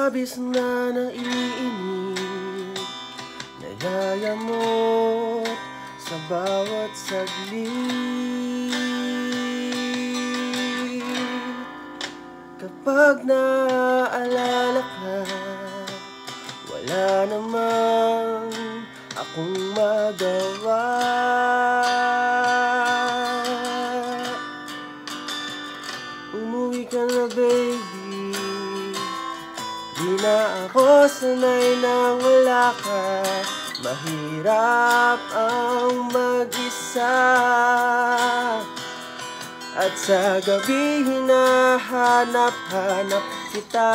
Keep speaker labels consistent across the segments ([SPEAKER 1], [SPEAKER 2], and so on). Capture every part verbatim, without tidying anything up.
[SPEAKER 1] labis na naiinip, nayayamot sa bawat saglit. Kapag naaalala ka, wala namang akong magawa. Umuwi ka na, baby. Di na ako sanay nang wala ka. Mahirap ang mag-isa, at sa gabi hinahanap-hanap kita.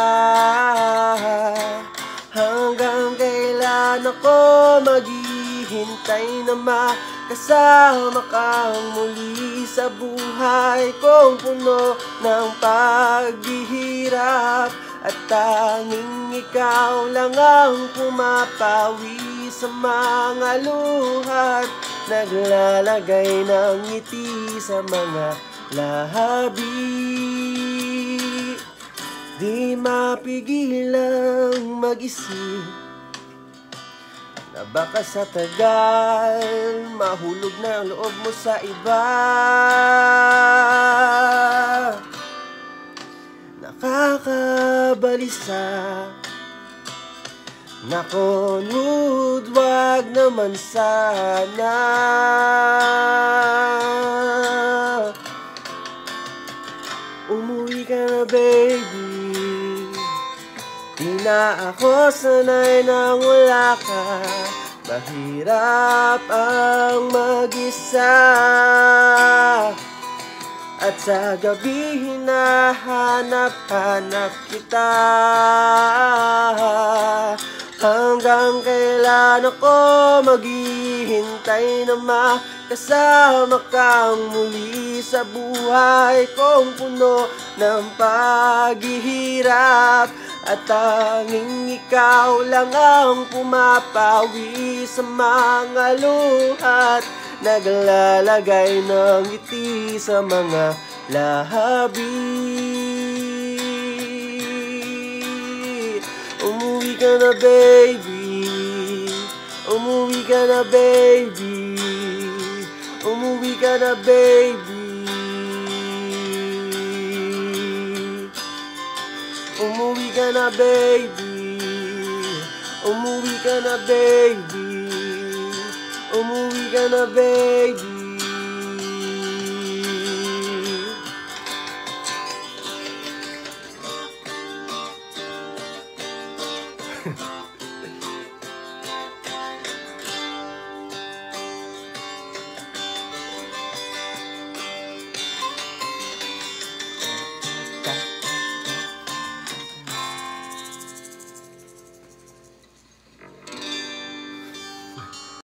[SPEAKER 1] Hanggang kailan ako maghihintay na makasama kang muli sa buhay kong puno ng paghihirap, at tanging ikaw lang ang pumapawi sa mga luhat, naglalagay ng ngiti sa mga labi. Di mapigilang mag-isip na baka sa tagal mahulog na ang loob mo sa iba. Nakakabalisa, nako, Lord, wag naman sana. Umuwi ka na, baby. Di na ako sanay nang wala ka. Mahirap ang mag-isa, at sa gabi hinahanap-hanap kita. Hanggang kailan ako maghihintay na makasama kang muli sa buhay kong puno ng paghihirap, at tanging ikaw lang ang pumapawi sa mga luhat, naglalagay ng ngiti sa mga labi. Umuwi ka na, baby. Umuwi ka na, baby. Umuwi ka na, baby. Umuwi ka na, baby. Umuwi ka na, baby. Umuwi ka na, baby.